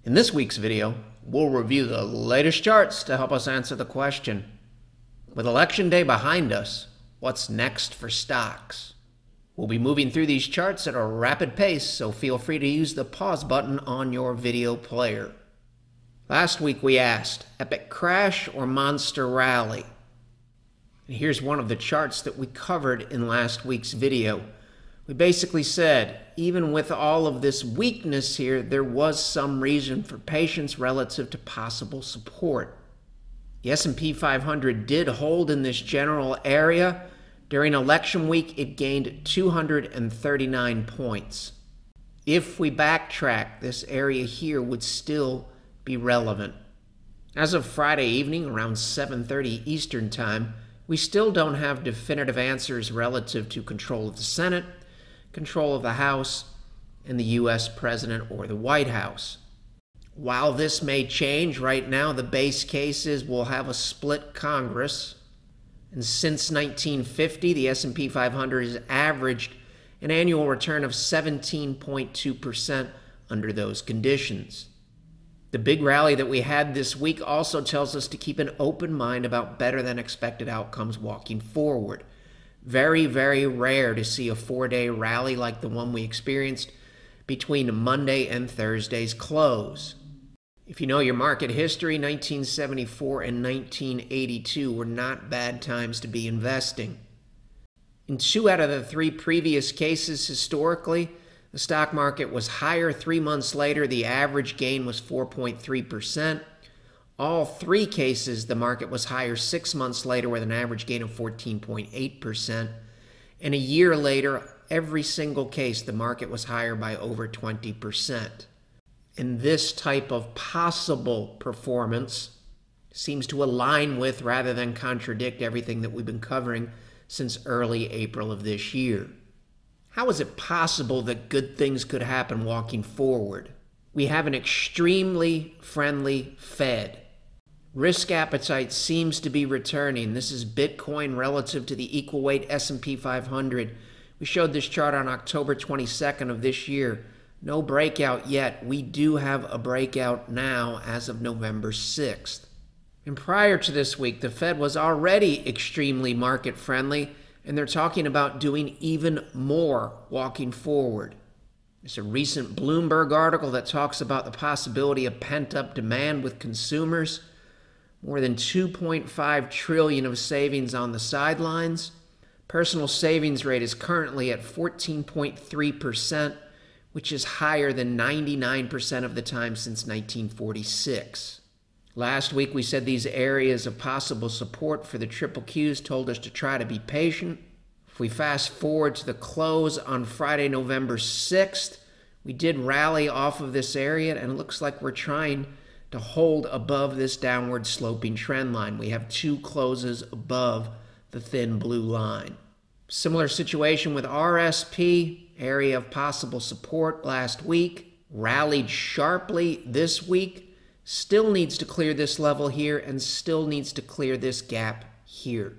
In this week's video, we'll review the latest charts to help us answer the question, with election day behind us, what's next for stocks? We'll be moving through these charts at a rapid pace, so feel free to use the pause button on your video player. Last week we asked, epic crash or monster rally? And here's one of the charts that we covered in last week's video. We basically said, even with all of this weakness here, there was some reason for patience relative to possible support. The S&P 500 did hold in this general area. During election week, it gained 239 points. If we backtrack, this area here would still be relevant. As of Friday evening, around 7:30 Eastern Time, we still don't have definitive answers relative to control of the Senate, control of the House, and the U.S. President or the White House. While this may change, right now the base case is we'll have a split Congress. And since 1950, the S&P 500 has averaged an annual return of 17.2% under those conditions. The big rally that we had this week also tells us to keep an open mind about better than expected outcomes walking forward. Very, very rare to see a 4-day rally like the one we experienced between Monday and Thursday's close. If you know your market history, 1974 and 1982 were not bad times to be investing. In 2 out of the 3 previous cases historically, the stock market was higher 3 months later. The average gain was 4.3%. All 3 cases, the market was higher 6 months later with an average gain of 14.8%. And a year later, every single case, the market was higher by over 20%. And this type of possible performance seems to align with rather than contradict everything that we've been covering since early April of this year. How is it possible that good things could happen walking forward? We have an extremely friendly Fed. Risk appetite seems to be returning. This is Bitcoin relative to the equal weight S&P 500. We showed this chart on October 22nd of this year. No breakout yet. We do have a breakout now as of November 6th. And prior to this week, the Fed was already extremely market friendly, and they're talking about doing even more walking forward. There's a recent Bloomberg article that talks about the possibility of pent-up demand with consumers. More than $2.5 trillion of savings on the sidelines. Personal savings rate is currently at 14.3%, which is higher than 99% of the time since 1946. Last week we said these areas of possible support for the triple Qs told us to try to be patient. If we fast forward to the close on Friday, November 6th, we did rally off of this area, and it looks like we're trying to hold above this downward sloping trend line. We have 2 closes above the thin blue line. Similar situation with RSP, area of possible support last week, rallied sharply this week, still needs to clear this level here and still needs to clear this gap here.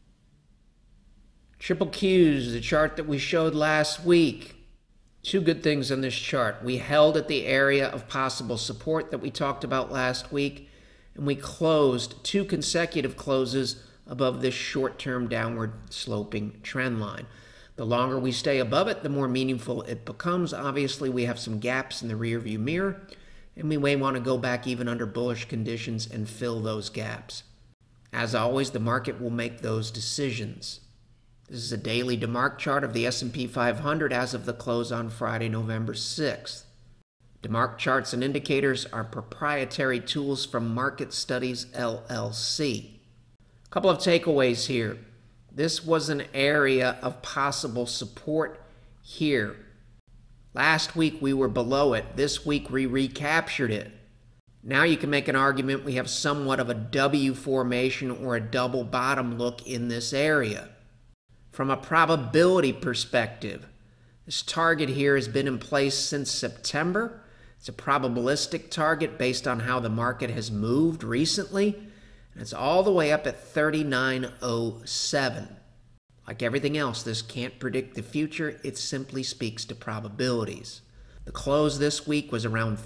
Triple Qs, the chart that we showed last week. 2 good things on this chart. We held at the area of possible support that we talked about last week, and we closed 2 consecutive closes above this short-term downward sloping trend line. The longer we stay above it, the more meaningful it becomes. Obviously, we have some gaps in the rearview mirror, and we may want to go back even under bullish conditions and fill those gaps. As always, the market will make those decisions. This is a daily DeMark chart of the S&P 500 as of the close on Friday, November 6th. DeMark charts and indicators are proprietary tools from Market Studies, LLC. A couple of takeaways here. This was an area of possible support here. Last week we were below it. This week we recaptured it. Now you can make an argument we have somewhat of a W formation or a double bottom look in this area. From a probability perspective, this target here has been in place since September. It's a probabilistic target based on how the market has moved recently, and it's all the way up at 3907. Like everything else, this can't predict the future. It simply speaks to probabilities. The close this week was around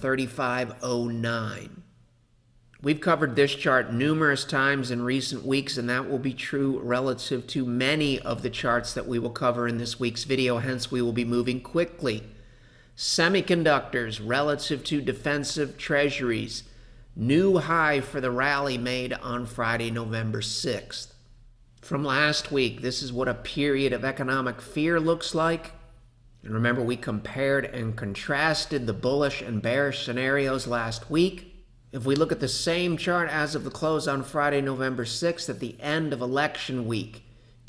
35.09. We've covered this chart numerous times in recent weeks, and that will be true relative to many of the charts that we will cover in this week's video, hence we will be moving quickly. Semiconductors relative to defensive treasuries. New high for the rally made on Friday, November 6th. From last week, this is what a period of economic fear looks like. And remember, we compared and contrasted the bullish and bearish scenarios last week. If we look at the same chart as of the close on Friday, November 6th, at the end of election week,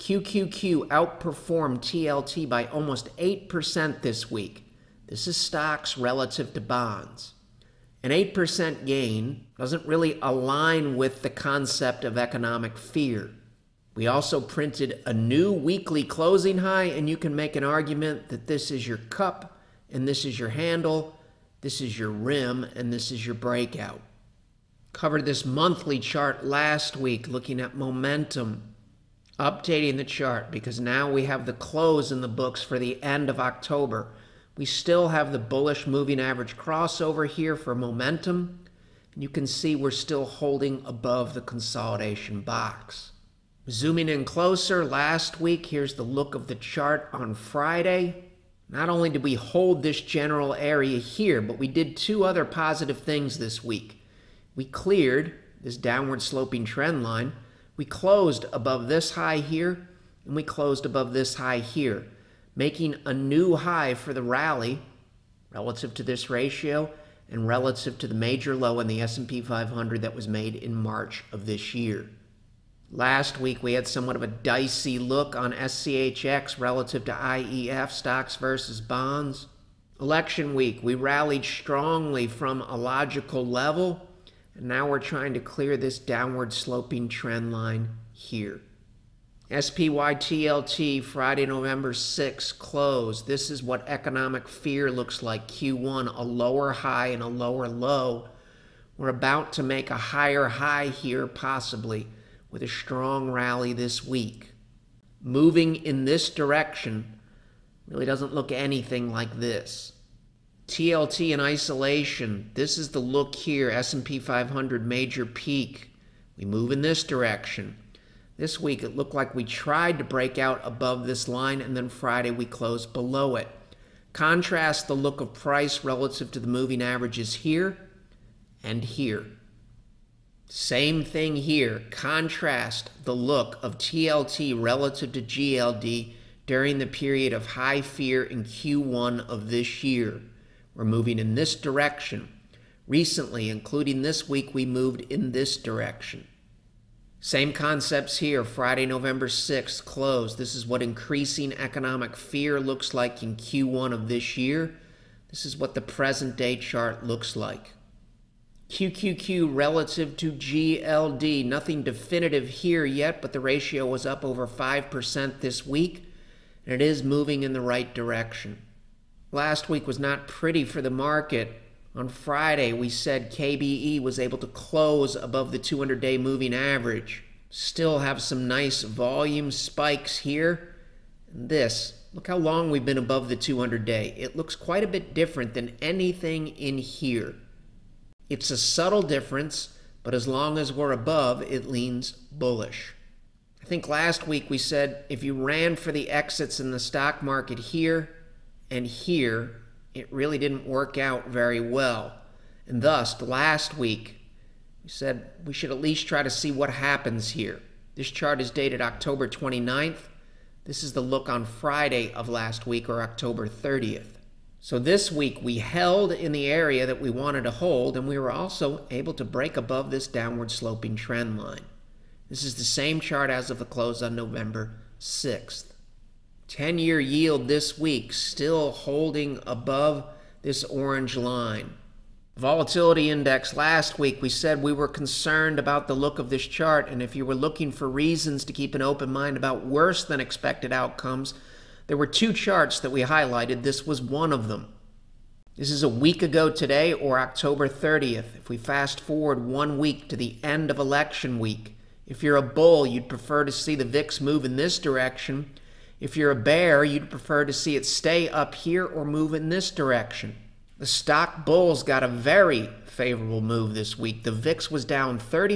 QQQ outperformed TLT by almost 8% this week. This is stocks relative to bonds. An 8% gain doesn't really align with the concept of economic fear. We also printed a new weekly closing high, and you can make an argument that this is your cup, and this is your handle, this is your rim, and this is your breakout. Covered this monthly chart last week, looking at momentum, updating the chart because now we have the close in the books for the end of October. We still have the bullish moving average crossover here for momentum. And you can see we're still holding above the consolidation box. Zooming in closer, last week, here's the look of the chart on Friday. Not only did we hold this general area here, but we did two other positive things this week. We cleared this downward sloping trend line. We closed above this high here, and we closed above this high here, making a new high for the rally relative to this ratio and relative to the major low in the S&P 500 that was made in March of this year. Last week, we had somewhat of a dicey look on SCHX relative to IEF, stocks versus bonds. Election week, we rallied strongly from a logical level, and now we're trying to clear this downward sloping trend line here. SPY-TLT, Friday, November 6th, close. This is what economic fear looks like. Q1, a lower high and a lower low. We're about to make a higher high here, possibly, with a strong rally this week. Moving in this direction really doesn't look anything like this. TLT in isolation, this is the look here, S&P 500 major peak. We move in this direction. This week it looked like we tried to break out above this line, and then Friday we closed below it. Contrast the look of price relative to the moving averages here and here. Same thing here. Contrast the look of TLT relative to GLD during the period of high fear in Q1 of this year. We're moving in this direction. Recently, including this week, we moved in this direction. Same concepts here. Friday, November 6th, close. This is what increasing economic fear looks like in Q1 of this year. This is what the present day chart looks like. QQQ relative to GLD. Nothing definitive here yet, but the ratio was up over 5% this week, and it is moving in the right direction. Last week was not pretty for the market. On Friday, we said KBE was able to close above the 200-day moving average. Still have some nice volume spikes here. And this, look how long we've been above the 200-day. It looks quite a bit different than anything in here. It's a subtle difference, but as long as we're above, it leans bullish. I think last week we said if you ran for the exits in the stock market here and here, it really didn't work out very well. And thus, last week, we said we should at least try to see what happens here. This chart is dated October 29th. This is the look on Friday of last week, or October 30th. So this week, we held in the area that we wanted to hold, and we were also able to break above this downward sloping trend line. This is the same chart as of the close on November 6th. 10-year yield this week still holding above this orange line. Volatility index last week, we said we were concerned about the look of this chart, and if you were looking for reasons to keep an open mind about worse than expected outcomes, there were two charts that we highlighted. This was one of them. This is a week ago today, or October 30th. If we fast forward 1 week to the end of election week, if you're a bull, you'd prefer to see the VIX move in this direction. If you're a bear, you'd prefer to see it stay up here or move in this direction. The stock bulls got a very favorable move this week. The VIX was down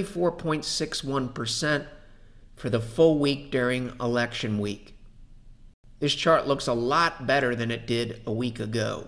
34.61% for the full week during election week. This chart looks a lot better than it did a week ago.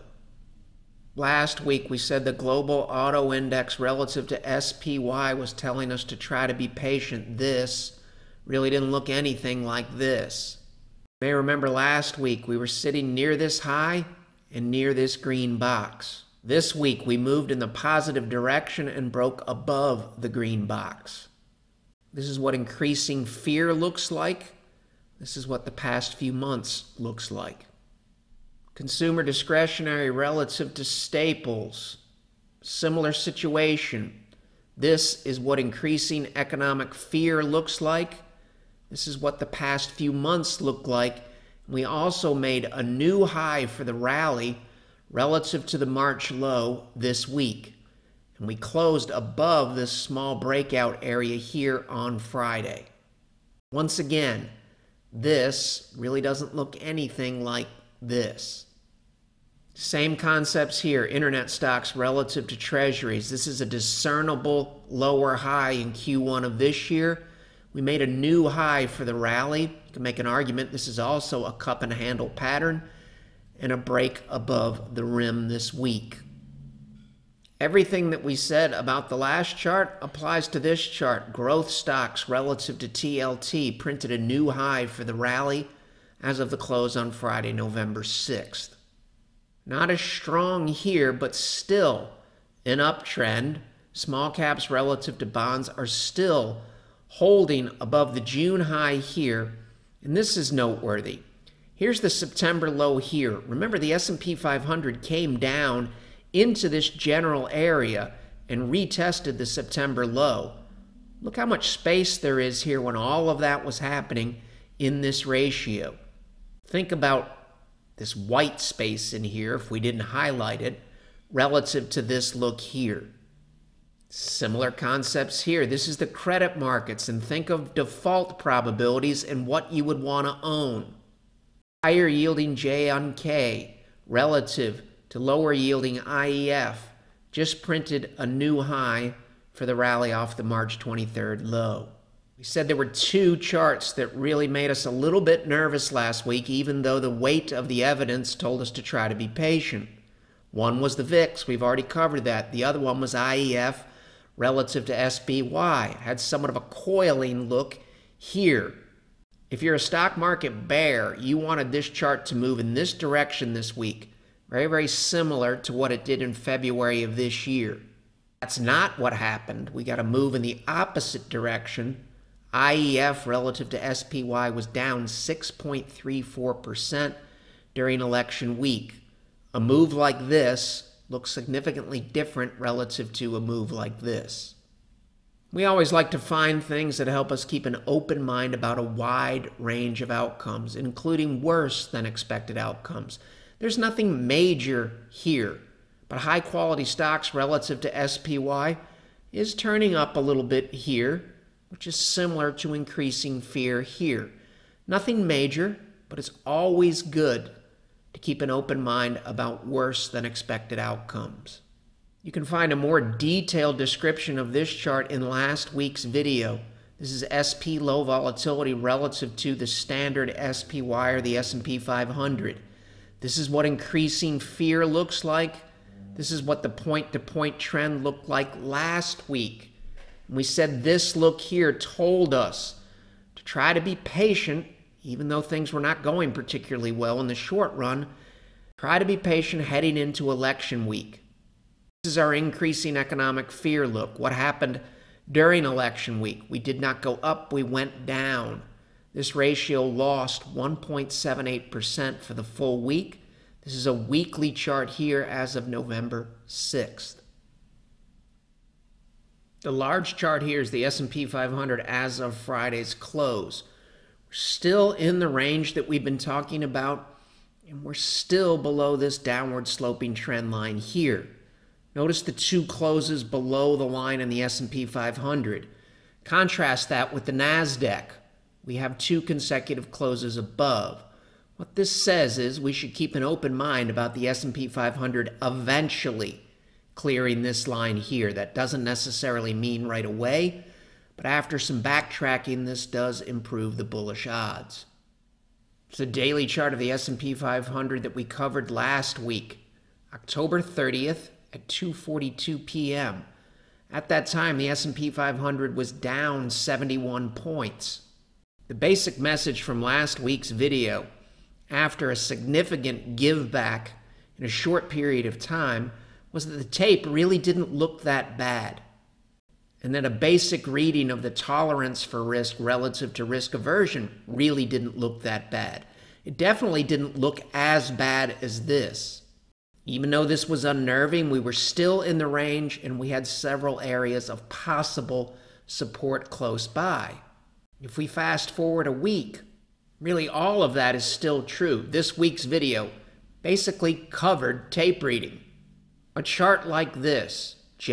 Last week, we said the global auto index relative to SPY was telling us to try to be patient. This really didn't look anything like this. You may remember last week, we were sitting near this high and near this green box. This week, we moved in the positive direction and broke above the green box. This is what increasing fear looks like. This is what the past few months looks like. Consumer discretionary relative to staples. Similar situation. This is what increasing economic fear looks like. This is what the past few months look like. We also made a new high for the rally relative to the March low this week. And we closed above this small breakout area here on Friday. Once again, this really doesn't look anything like this. Same concepts here, internet stocks relative to treasuries. This is a discernible lower high in Q1 of this year. We made a new high for the rally. You can make an argument this is also a cup and handle pattern and a break above the rim this week. Everything that we said about the last chart applies to this chart. Growth stocks relative to TLT printed a new high for the rally as of the close on Friday, November 6th. Not as strong here, but still an uptrend. Small caps relative to bonds are still holding above the June high here, and this is noteworthy. Here's the September low here. Remember, the S&P 500 came down into this general area and retested the September low. Look how much space there is here when all of that was happening in this ratio. Think about this white space in here, if we didn't highlight it, relative to this look here. Similar concepts here. This is the credit markets, and think of default probabilities and what you would want to own. Higher yielding J on K relative to lower yielding IEF just printed a new high for the rally off the March 23rd low. We said there were two charts that really made us a little bit nervous last week, even though the weight of the evidence told us to try to be patient. One was the VIX. We've already covered that. The other one was IEF relative to SPY. Had somewhat of a coiling look here. If you're a stock market bear, you wanted this chart to move in this direction this week. Very, very similar to what it did in February of this year. That's not what happened. We got a move in the opposite direction. IEF relative to SPY was down 6.34% during election week. A move like this looks significantly different relative to a move like this. We always like to find things that help us keep an open mind about a wide range of outcomes, including worse than expected outcomes. There's nothing major here, but high-quality stocks relative to SPY is turning up a little bit here, which is similar to increasing fear here. Nothing major, but it's always good to keep an open mind about worse than expected outcomes. You can find a more detailed description of this chart in last week's video. This is SP low volatility relative to the standard SPY or the S&P 500. This is what increasing fear looks like. This is what the point-to-point trend looked like last week. We said this look here told us to try to be patient, even though things were not going particularly well in the short run. Try to be patient heading into election week. This is our increasing economic fear look. What happened during election week? We did not go up, we went down. This ratio lost 1.78% for the full week. This is a weekly chart here as of November 6th. The large chart here is the S&P 500 as of Friday's close. We're still in the range that we've been talking about, and we're still below this downward sloping trend line here. Notice the two closes below the line in the S&P 500. Contrast that with the NASDAQ. We have two consecutive closes above. What this says is we should keep an open mind about the S&P 500 eventually clearing this line here. That doesn't necessarily mean right away, but after some backtracking, this does improve the bullish odds. It's a daily chart of the S&P 500 that we covered last week, October 30th at 2:42 p.m. At that time, the S&P 500 was down 71 points. The basic message from last week's video, after a significant give back in a short period of time, was that the tape really didn't look that bad, and that a basic reading of the tolerance for risk relative to risk aversion really didn't look that bad. It definitely didn't look as bad as this. Even though this was unnerving, we were still in the range, and we had several areas of possible support close by. If we fast forward a week, really all of that is still true. This week's video basically covered tape reading. A chart like this,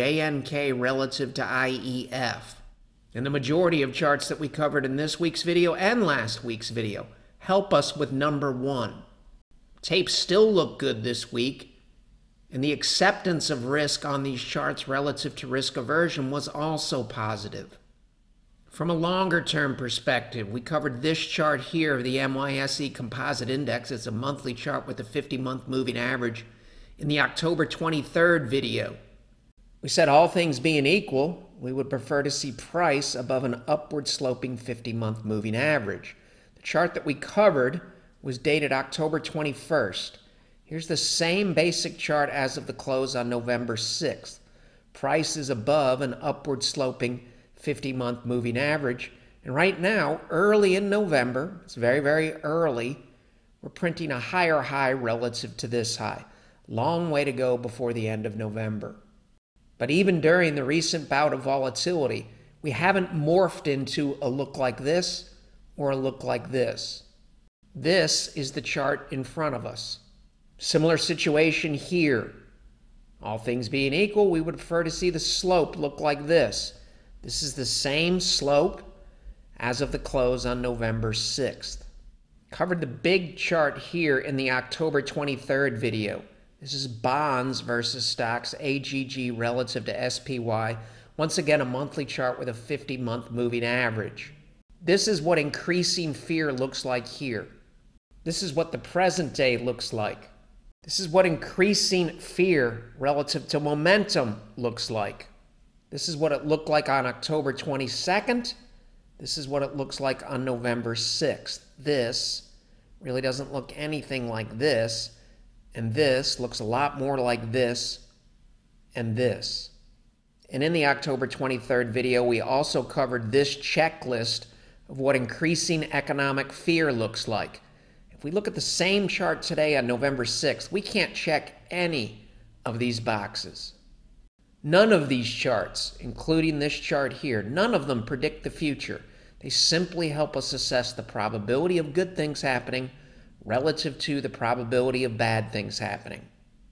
JNK relative to IEF, and the majority of charts that we covered in this week's video and last week's video help us with number one. Tapes still look good this week, and the acceptance of risk on these charts relative to risk aversion was also positive. From a longer-term perspective, we covered this chart here of the NYSE Composite Index. It's a monthly chart with a 50-month moving average in the October 23rd video. We said all things being equal, we would prefer to see price above an upward-sloping 50-month moving average. The chart that we covered was dated October 21st. Here's the same basic chart as of the close on November 6th. Price is above an upward-sloping 50-month moving average. And right now, early in November, it's very, very early, we're printing a higher high relative to this high. Long way to go before the end of November. But even during the recent bout of volatility, we haven't morphed into a look like this or a look like this. This is the chart in front of us. Similar situation here. All things being equal, we would prefer to see the slope look like this. This is the same slope as of the close on November 6th. Covered the big chart here in the October 23rd video. This is bonds versus stocks, AGG relative to SPY. Once again, a monthly chart with a 50-month moving average. This is what increasing fear looks like here. This is what the present day looks like. This is what increasing fear relative to momentum looks like. This is what it looked like on October 22nd. This is what it looks like on November 6th. This really doesn't look anything like this. And this looks a lot more like this and this. And in the October 23rd video, we also covered this checklist of what increasing economic fear looks like. If we look at the same chart today on November 6th, we can't check any of these boxes. None of these charts, including this chart here, none of them predict the future. They simply help us assess the probability of good things happening relative to the probability of bad things happening.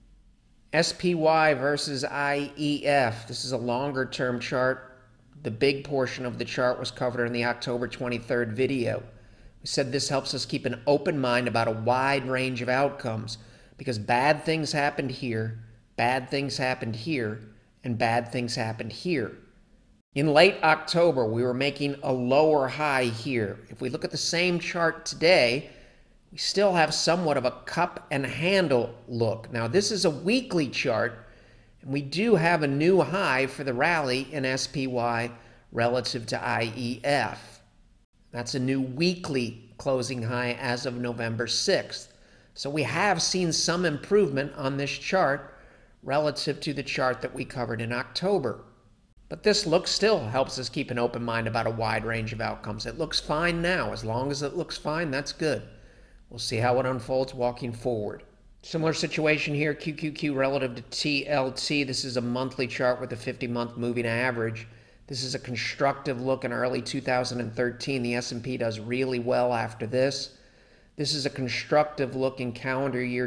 SPY versus IEF. This is a longer term chart. The big portion of the chart was covered in the October 23rd video. We said this helps us keep an open mind about a wide range of outcomes because bad things happened here, bad things happened here, and bad things happened here. In late October, we were making a lower high here. If we look at the same chart today, we still have somewhat of a cup and handle look. Now, this is a weekly chart, and we do have a new high for the rally in SPY relative to IEF. That's a new weekly closing high as of November 6th. So we have seen some improvement on this chart relative to the chart that we covered in October. But this look still helps us keep an open mind about a wide range of outcomes. It looks fine now. As long as it looks fine, that's good. We'll see how it unfolds walking forward. Similar situation here, QQQ relative to TLT. This is a monthly chart with a 50-month moving average. This is a constructive look in early 2013. The S&P does really well after this. This is a constructive look in calendar year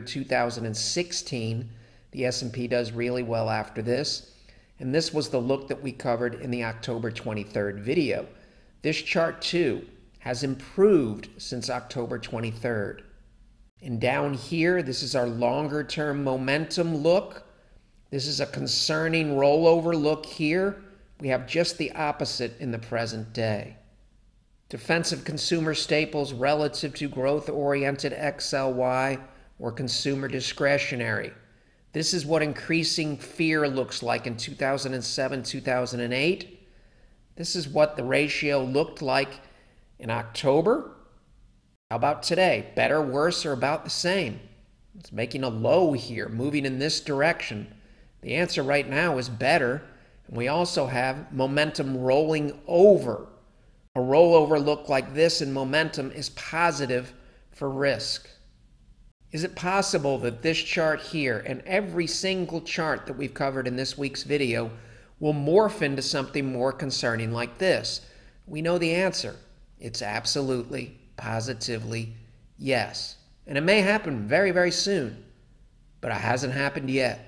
2016. The S&P does really well after this. And this was the look that we covered in the October 23rd video. This chart, too, has improved since October 23rd. And down here, this is our longer term momentum look. This is a concerning rollover look here. We have just the opposite in the present day. Defensive consumer staples relative to growth-oriented XLY or consumer discretionary. This is what increasing fear looks like in 2007, 2008. This is what the ratio looked like in October. How about today? Better, worse, or about the same? It's making a low here, moving in this direction. The answer right now is better. And we also have momentum rolling over. A rollover look like this in momentum is positive for risk. Is it possible that this chart here and every single chart that we've covered in this week's video will morph into something more concerning like this? We know the answer. It's absolutely, positively, yes. And it may happen very, very soon, but it hasn't happened yet.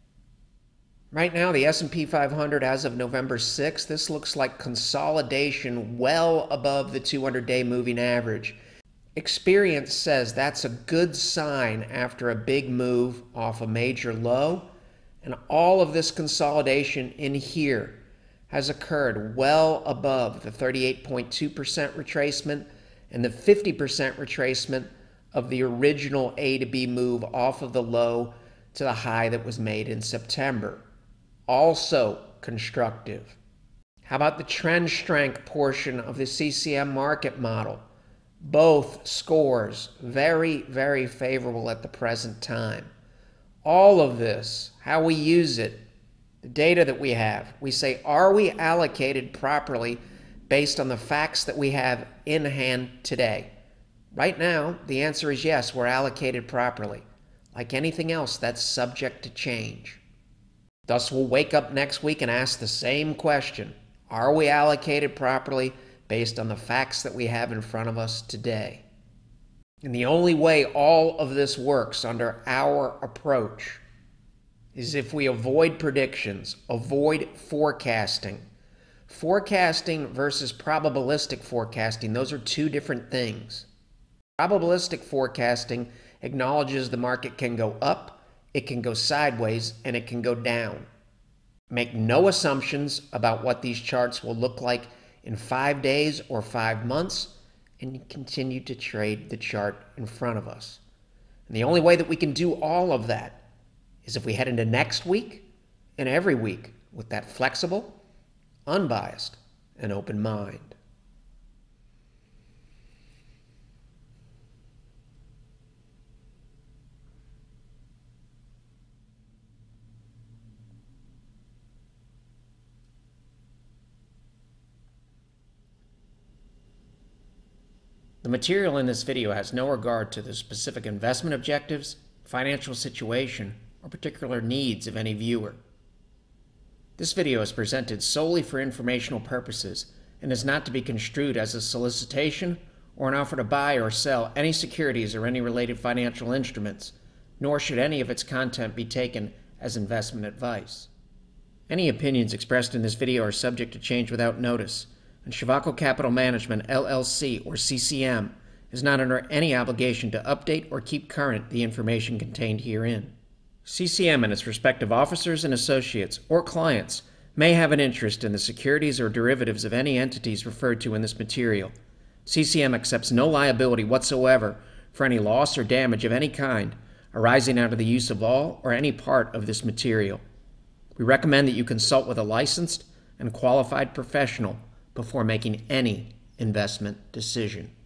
Right now, the S&P 500 as of November 6th, this looks like consolidation well above the 200-day moving average. Experience says that's a good sign after a big move off a major low, and all of this consolidation in here has occurred well above the 38.2% retracement and the 50% retracement of the original A to B move off of the low to the high that was made in September. Also constructive. How about the trend strength portion of the CCM market model? Both scores very, very favorable at the present time. All of this, how we use it, the data that we have, we say, are we allocated properly based on the facts that we have in hand today? Right now, the answer is yes, we're allocated properly. Like anything else, that's subject to change. Thus, we'll wake up next week and ask the same question. Are we allocated properly based on the facts that we have in front of us today? And the only way all of this works under our approach is if we avoid predictions, avoid forecasting. Forecasting versus probabilistic forecasting, those are two different things. Probabilistic forecasting acknowledges the market can go up, it can go sideways, and it can go down. Make no assumptions about what these charts will look like in 5 days or 5 months, and you continue to trade the chart in front of us. And the only way that we can do all of that is if we head into next week and every week with that flexible, unbiased, and open mind. The material in this video has no regard to the specific investment objectives, financial situation, or particular needs of any viewer. This video is presented solely for informational purposes and is not to be construed as a solicitation or an offer to buy or sell any securities or any related financial instruments, nor should any of its content be taken as investment advice. Any opinions expressed in this video are subject to change without notice, and Shavaco Capital Management, LLC, or CCM, is not under any obligation to update or keep current the information contained herein. CCM and its respective officers and associates or clients may have an interest in the securities or derivatives of any entities referred to in this material. CCM accepts no liability whatsoever for any loss or damage of any kind arising out of the use of all or any part of this material. We recommend that you consult with a licensed and qualified professional before making any investment decision.